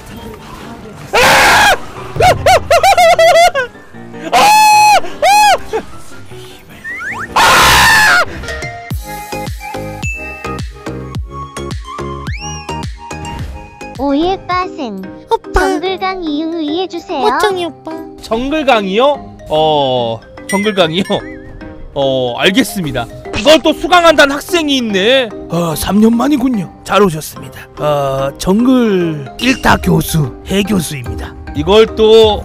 오예 빠생 오빠 정글강 이응 의해주세요. 멋쟁이 오빠. 정글강이요? 정글강이요? 알겠습니다. 이걸 또 수강한다는 학생이 있네. 3년 만이군요. 잘 오셨습니다. 정글 1타 교수 해교수입니다. 이걸 또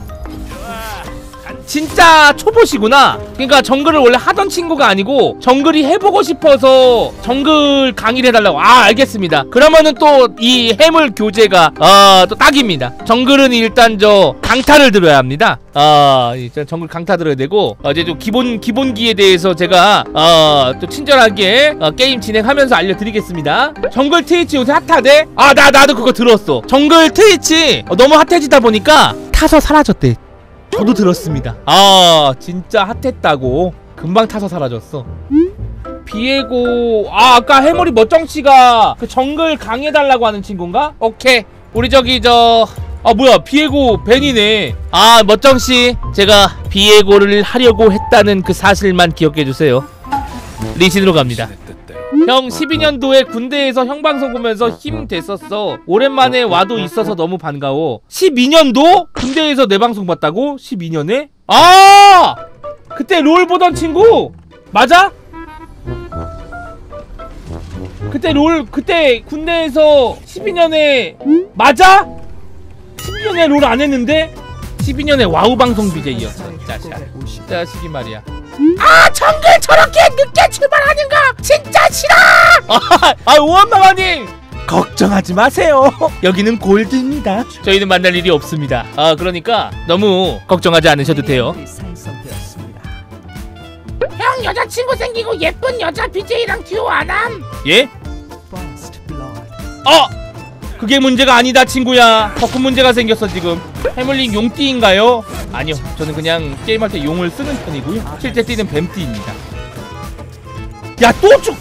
진짜 초보시구나. 그러니까 정글을 원래 하던 친구가 아니고 정글이 해보고 싶어서 정글 강의를 해달라고. 알겠습니다. 그러면은 또 이 해물 교재가 또 딱입니다. 정글은 일단 저 강타를 들어야 합니다. 일단 정글 강타 들어야 되고 이제 좀 기본기에 대해서 제가 또 친절하게 게임 진행하면서 알려드리겠습니다. 정글 트위치 요새 핫하대? 나도 그거 들었어. 정글 트위치 너무 핫해지다 보니까 타서 사라졌대. 저도 들었습니다. 진짜 핫했다고. 금방 타서 사라졌어. 비에고 아까 해머리 멋정씨가 그 정글 강해달라고 하는 친구인가? 오케이. 우리 저기 뭐야 비에고 벤이네. 멋정씨 제가 비에고를 하려고 했다는 그 사실만 기억해주세요. 리신으로 갑니다. 형 12년도에 군대에서 형 방송 보면서 힘 됐었어. 오랜만에 와도 있어서 너무 반가워. 12년도? 군대에서 내 방송 봤다고? 12년에? 그때 롤 보던 친구? 맞아? 그때 군대에서 12년에 맞아? 12년에 롤 안 했는데? 12년에 와우 방송 BJ였어. 자식이 말이야. 정글 저렇게 늦게 출발하는가 진짜 싫어. 오한마마님 걱정하지 마세요. 여기는 골드입니다. 저희는 만날 일이 없습니다. 그러니까 너무 걱정하지 않으셔도 돼요. 형 여자친구 생기고 예쁜 여자 BJ랑 듀오 안함? 예? 그게 문제가 아니다 친구야. 더 큰 문제가 생겼어 지금. 해물링 용띠인가요? 아니요, 저는 그냥 게임할 때 용을 쓰는 편이고요. 실제 띠는 뱀띠입니다. 야, 또 죽!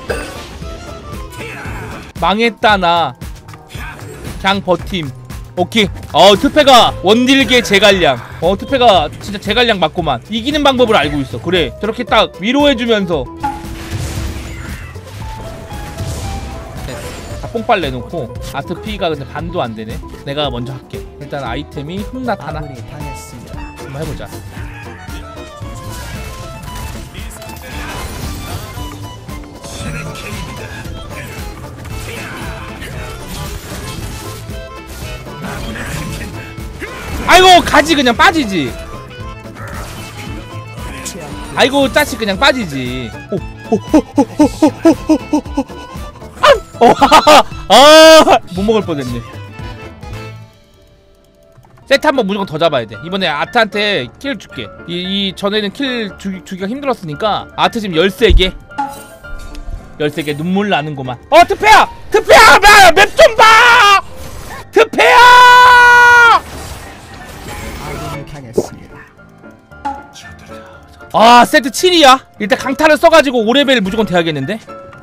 망했다 나. 그냥 버팀. 오케이. 트페가 원딜계 제갈량. 트페가 진짜 제갈량 맞고만. 이기는 방법을 알고 있어. 그래, 저렇게 딱 위로해주면서 뽕빨 내놓고. 아트피가 근데 반도 안되네. 내가 먼저 할게. 일단 아이템이 흠낫 하나 한번 해보자. 아이고 가지 그냥 빠지지. 아이고 짜식 그냥 빠지지. 못 먹을 뻔했네. 세트 한번 무조건 더 잡아야 돼. 이번에 아트한테 킬 줄게. 이 전에는 킬 주기가 힘들었으니까 아트 지금 13개 13개 눈물 나는구만. 트페야! 트페야! 맵 좀 봐! 트페야! 세트 7이야. 일단 강타를 써가지고 5레벨 무조건 돼야겠는데?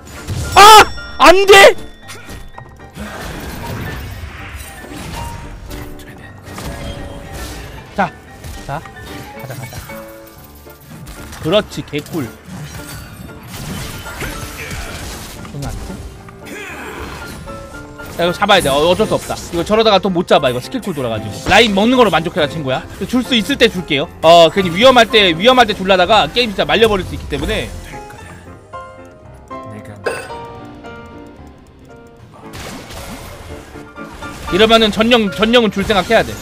안돼! 자, 가자. 그렇지, 개꿀. 야, 이거 잡아야 돼. 어쩔 수 없다. 이거 저러다가 또 못 잡아. 이거 스킬쿨 돌아가지고. 라인 먹는 거로 만족해라 친구야. 줄 수 있을 때 줄게요. 괜히 위험할 때 줄라다가 게임 진짜 말려버릴 수 있기 때문에. 이러면은 전령은 줄 생각해야 돼.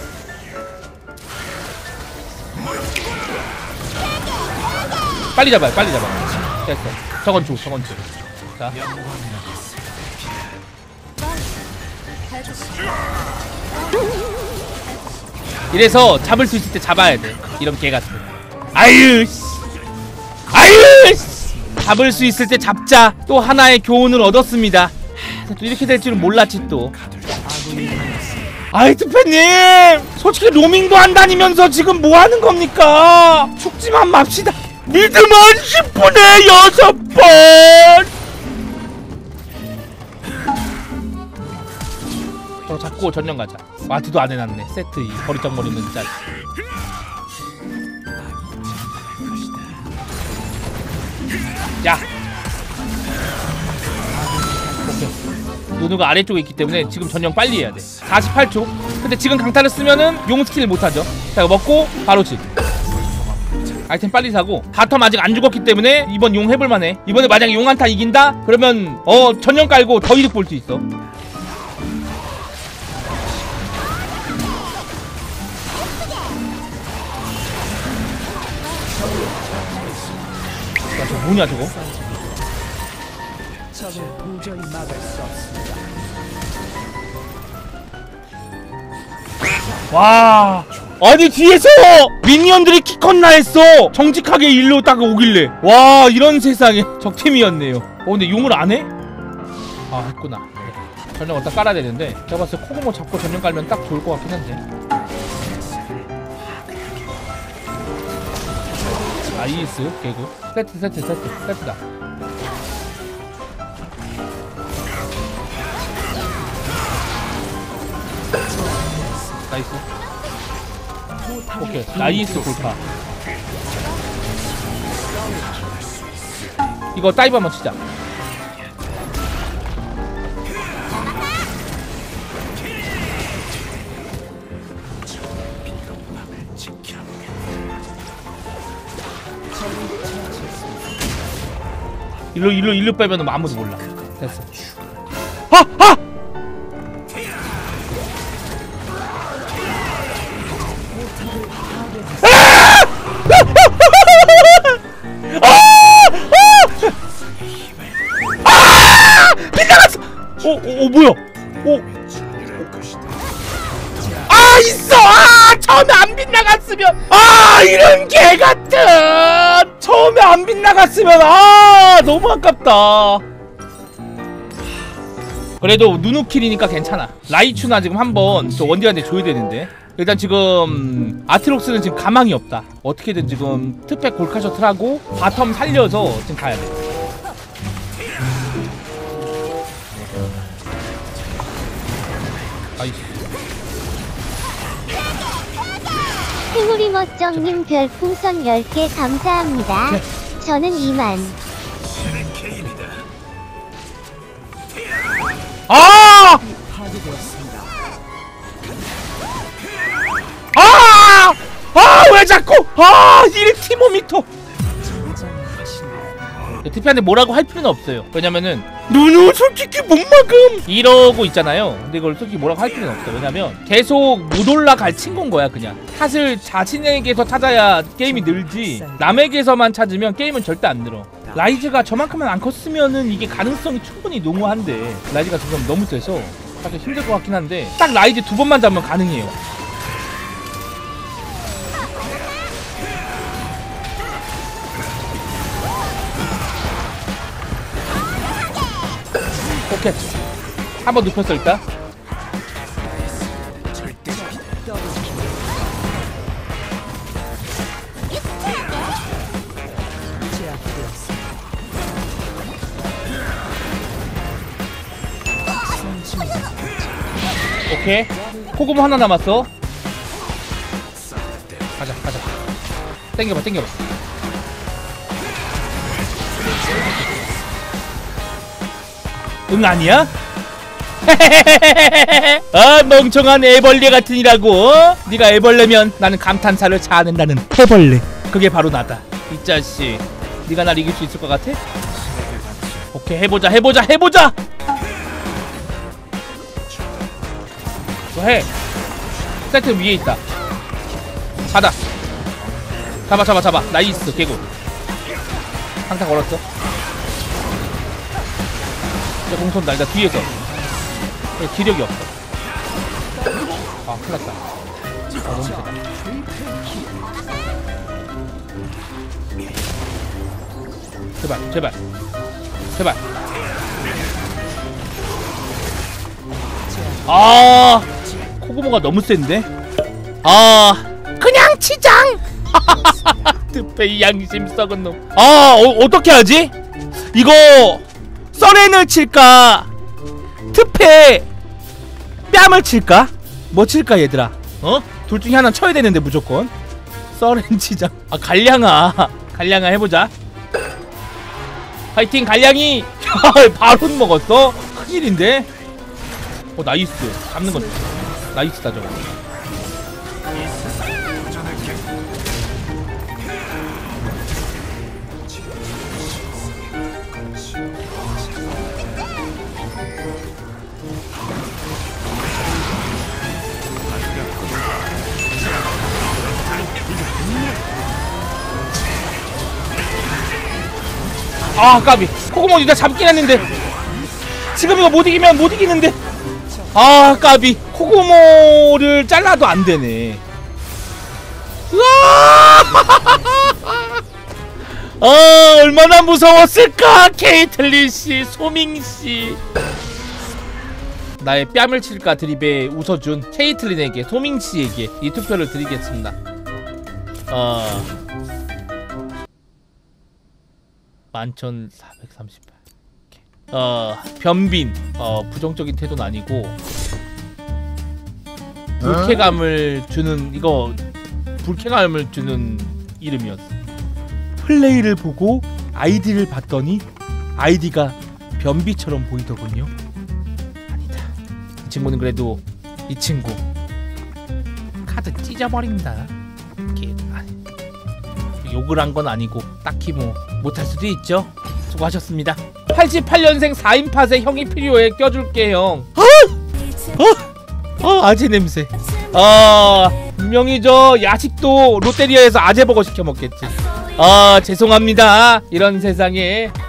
빨리 잡아요. 됐어. 저건 줘. 자. 이래서 잡을 수 있을 때 잡아야 돼. 이런 개같은. 아유 씨. 잡을 수 있을 때 잡자. 또 하나의 교훈을 얻었습니다. 또 이렇게 될 줄은 몰랐지 또. 트페님! 솔직히 로밍도 안 다니면서 지금 뭐 하는 겁니까? 죽지만 맙시다. 믿음은 10분에 6번! 저거 잡고 전령 가자. 와드도 안 해놨네. 세트 이 버리장머리는 짤. 야! 오케이. 누누가 아래쪽에 있기 때문에 지금 전령 빨리 해야 돼. 48초. 근데 지금 강타를 쓰면은 용 스킬 못하죠. 자, 이거 먹고 바로 집. 아이템 빨리 사고 바텀 아직 안 죽었기 때문에 이번 용 해볼만해. 이번에 만약에 용 한타 이긴다? 그러면 전령 깔고 더 이득 볼 수 있어. 야, 저거 뭐냐 저거? 와, 아니 뒤에서 미니언들이 키 컸나 했어. 정직하게 일로 딱 오길래. 와, 이런 세상에 적팀이었네요. 근데 용을 안 해? 아, 했구나. 네. 전령 어디다 깔아야 되는데 제가 봤을 때 코고모 잡고 전령 깔면 딱 좋을 것 같긴 한데. 아이스 개구. 세트다. 나이스. 오케이, 나이스 골파. 이거 다이브 한번 치자. 일로 빼면은 아무도 몰라. 됐어. 하! 빗나갔어! 뭐야? 있어! 처음에 안 빗나갔으면! 이런 개같은! 처음에 안 빗나갔으면! 너무 아깝다. 그래도 누누킬이니까 괜찮아. 라이추나 지금 한번 저 원딜한테 줘야 되는데. 일단 지금 아트록스는 지금 가망이 없다. 어떻게든 지금 특백 골카 셔틀하고 바텀 살려서 지금 가야 돼. 아이씨. 행우리 멋정님 별풍선 10개 감사합니다. 네. 저는 2만. 왜 자꾸 이 티모미터. TP한테 뭐라고 할 필요는 없어요. 왜냐면은 누누 솔직히 못 막음 이러고 있잖아요. 근데 이걸 솔직히 뭐라고 할 필요는 없어. 왜냐면 계속 못 올라갈 친구인 거야. 그냥 탓을 자신에게서 찾아야 게임이 늘지 남에게서만 찾으면 게임은 절대 안 늘어. 라이즈가 저만큼만 안 컸으면은 이게 가능성이 충분히 농후한데 라이즈가 지금 너무 세서 사실 힘들 것 같긴 한데 딱 라이즈 2번만 잡으면 가능해요. 오케이, 한번 눕혔어 일단. 오케이, 코고모 하나 남았어. 가자. 땡겨봐. 응, 아니야? 멍청한 애벌레 같으니라고. 네가 애벌레면 나는 감탄사를 자아낸다는 해벌레. 그게 바로 나다. 이 자식, 네가 날 이길 수 있을 것 같아? 오케이, 해보자. 너 해. 세트 위에 있다. 받아. 잡아. 나이스 개구. 항상 걸었어. 공손 날다 뒤에서. 기력이 없어. 큰일났다. 너무 세다. 제발. 코고모가 너무 센데? 그냥 치장! 드페이 양심 썩은 놈. 어떻게 하지? 이거 서렌을 칠까? 트페 뺨을 칠까? 뭐 칠까 얘들아? 어? 둘 중에 하나 쳐야 되는데 무조건. 썰렌치자. 아 갈량아. 갈량아 해보자. 파이팅 갈량이. 바로 먹었어? 큰일인데? 나이스. 잡는 건 나이스다 저거. 아 까비. 코고모 진짜 잡긴 했는데 지금 이거 못 이기면 못 이기는데. 아 까비. 코고모를 잘라도 안 되네. 으아! 아 얼마나 무서웠을까. 케이틀린 씨, 소밍 씨. 나의 뺨을 칠까 드립에 웃어준 케이틀린에게, 소밍 씨에게 이 투표를 드리겠습니다. 11,438. 변빈. 부정적인 태도는 아니고 불쾌감을 주는, 이거 불쾌감을 주는 이름이었어. 플레이를 보고 아이디를 봤더니 아이디가 변비처럼 보이더군요. 아니다. 이 친구는 그래도 이 친구 카드 찢어버립니다. 이렇게 욕을 한 건 아니고 딱히 뭐 못할 수도 있죠. 수고하셨습니다. 88년생 4인 팟에 형이 필요해. 껴줄게 형. 아재 냄새. 분명히 저 야식도 롯데리아에서 아재버거 시켜 먹겠지. 죄송합니다. 이런 세상에